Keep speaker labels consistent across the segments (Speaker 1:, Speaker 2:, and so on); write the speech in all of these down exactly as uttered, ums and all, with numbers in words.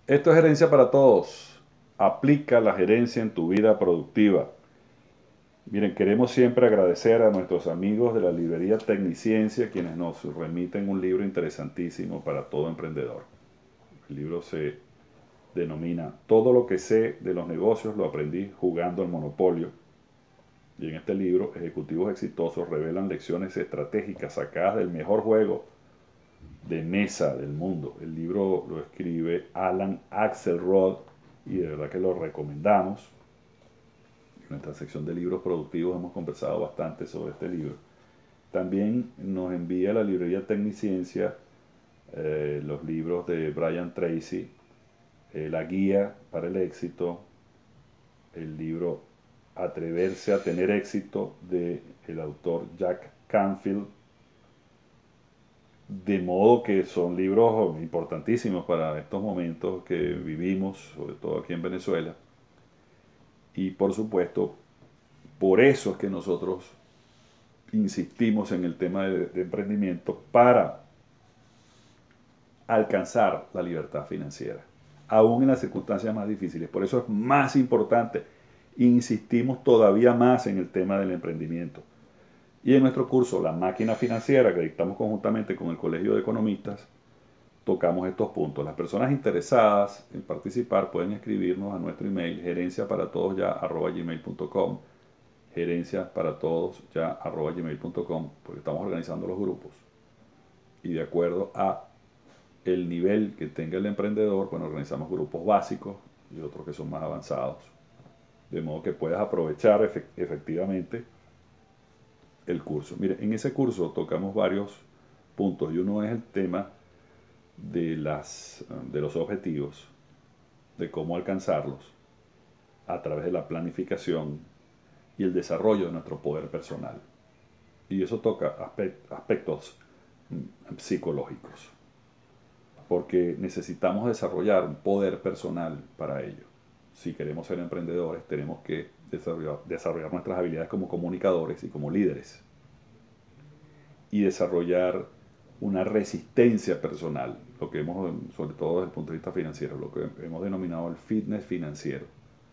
Speaker 1: Esto es Gerencia para Todos. Aplica la gerencia en tu vida productiva. Miren, queremos siempre agradecer a nuestros amigos de la librería Tecniciencia, quienes nos remiten un libro interesantísimo para todo emprendedor. El libro se denomina Todo lo que sé de los negocios lo aprendí jugando al Monopolio. Y en este libro, ejecutivos exitosos revelan lecciones estratégicas sacadas del mejor juego de mesa del mundo. El libro lo escribe Alan Axelrod y de verdad que lo recomendamos. En nuestra sección de libros productivos hemos conversado bastante sobre este libro. También nos envía a la librería Tecniciencia eh, los libros de Brian Tracy, eh, La Guía para el Éxito, el libro Atreverse a tener éxito de el autor Jack Canfield. De modo que son libros importantísimos para estos momentos que vivimos, sobre todo aquí en Venezuela. Y por supuesto, por eso es que nosotros insistimos en el tema de, de emprendimiento para alcanzar la libertad financiera, aún en las circunstancias más difíciles. Por eso es más importante, insistimos todavía más en el tema del emprendimiento. Y en nuestro curso, La Máquina Financiera, que dictamos conjuntamente con el Colegio de Economistas, tocamos estos puntos. Las personas interesadas en participar pueden escribirnos a nuestro email gerencia para todos ya arroba gmail punto com, gerencia para todos ya arroba gmail punto com, porque estamos organizando los grupos y de acuerdo a el nivel que tenga el emprendedor, bueno, organizamos grupos básicos y otros que son más avanzados, de modo que puedas aprovechar efectivamente el curso. Mire, en ese curso tocamos varios puntos y uno es el tema de, las, de los objetivos, de cómo alcanzarlos a través de la planificación y el desarrollo de nuestro poder personal. Y eso toca aspectos psicológicos, porque necesitamos desarrollar un poder personal para ello. Si queremos ser emprendedores, tenemos que desarrollar, desarrollar nuestras habilidades como comunicadores y como líderes. Y desarrollar una resistencia personal, lo que hemos, sobre todo desde el punto de vista financiero, lo que hemos denominado el fitness financiero.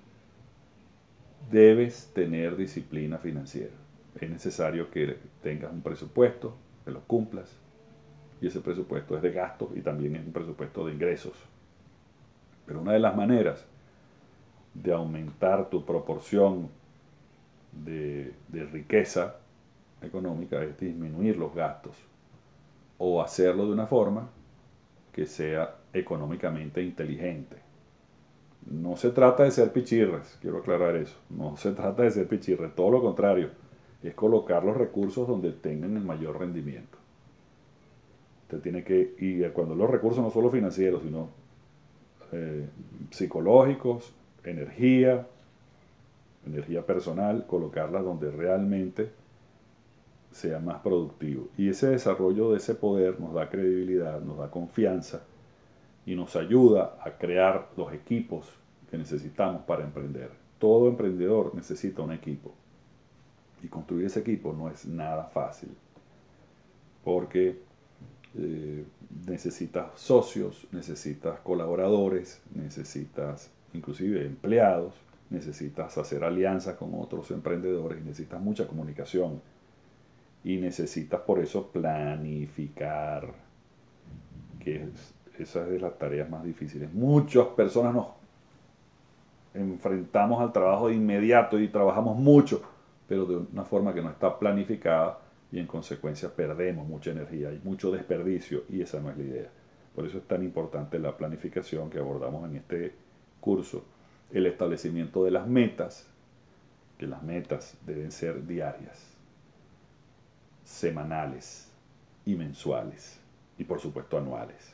Speaker 1: Debes tener disciplina financiera. Es necesario que tengas un presupuesto, que lo cumplas, y ese presupuesto es de gastos y también es un presupuesto de ingresos. Pero una de las maneras de aumentar tu proporción de, de riqueza económica es disminuir los gastos o hacerlo de una forma que sea económicamente inteligente. No se trata de ser pichirres, quiero aclarar eso. No se trata de ser pichirres, todo lo contrario. Es colocar los recursos donde tengan el mayor rendimiento. Usted tiene que, y cuando los recursos no solo financieros, sino eh, psicológicos, energía, energía personal, colocarla donde realmente sea más productivo. Y ese desarrollo de ese poder nos da credibilidad, nos da confianza y nos ayuda a crear los equipos que necesitamos para emprender. Todo emprendedor necesita un equipo. Y construir ese equipo no es nada fácil. Porque eh, necesitas socios, necesitas colaboradores, necesitas inclusive empleados, necesitas hacer alianzas con otros emprendedores, necesitas mucha comunicación y necesitas por eso planificar, que es, esa es de las tareas más difíciles. Muchas personas nos enfrentamos al trabajo de inmediato y trabajamos mucho, pero de una forma que no está planificada y en consecuencia perdemos mucha energía, hay mucho desperdicio y esa no es la idea. Por eso es tan importante la planificación que abordamos en este curso, el establecimiento de las metas, que las metas deben ser diarias, semanales y mensuales y por supuesto anuales.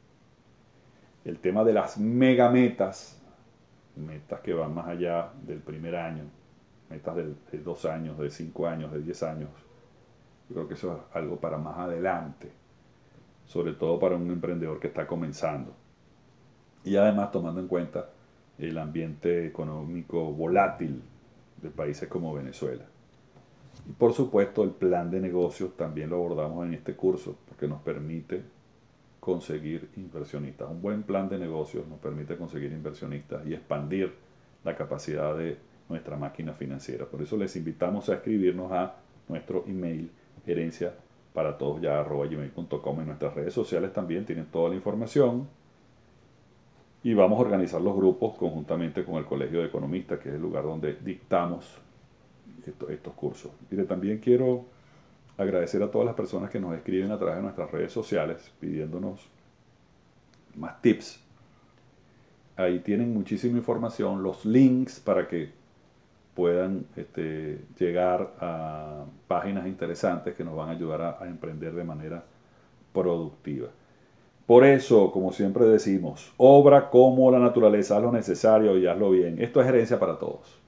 Speaker 1: El tema de las megametas, metas que van más allá del primer año, metas de, de dos años, de cinco años, de diez años. Yo creo que eso es algo para más adelante, sobre todo para un emprendedor que está comenzando. Y además tomando en cuenta el ambiente económico volátil de países como Venezuela. Y por supuesto el plan de negocios también lo abordamos en este curso, porque nos permite conseguir inversionistas. Un buen plan de negocios nos permite conseguir inversionistas y expandir la capacidad de nuestra máquina financiera. Por eso les invitamos a escribirnos a nuestro email gerencia para todos ya arroba gmail punto com. En nuestras redes sociales también tienen toda la información y vamos a organizar los grupos conjuntamente con el Colegio de Economistas, que es el lugar donde dictamos esto, estos cursos. Mire, también quiero agradecer a todas las personas que nos escriben a través de nuestras redes sociales pidiéndonos más tips. Ahí tienen muchísima información, los links para que puedan este, llegar a páginas interesantes que nos van a ayudar a, a emprender de manera productiva. Por eso, como siempre decimos, obra como la naturaleza, haz lo necesario y hazlo bien. Esto es Gerencia para Todos.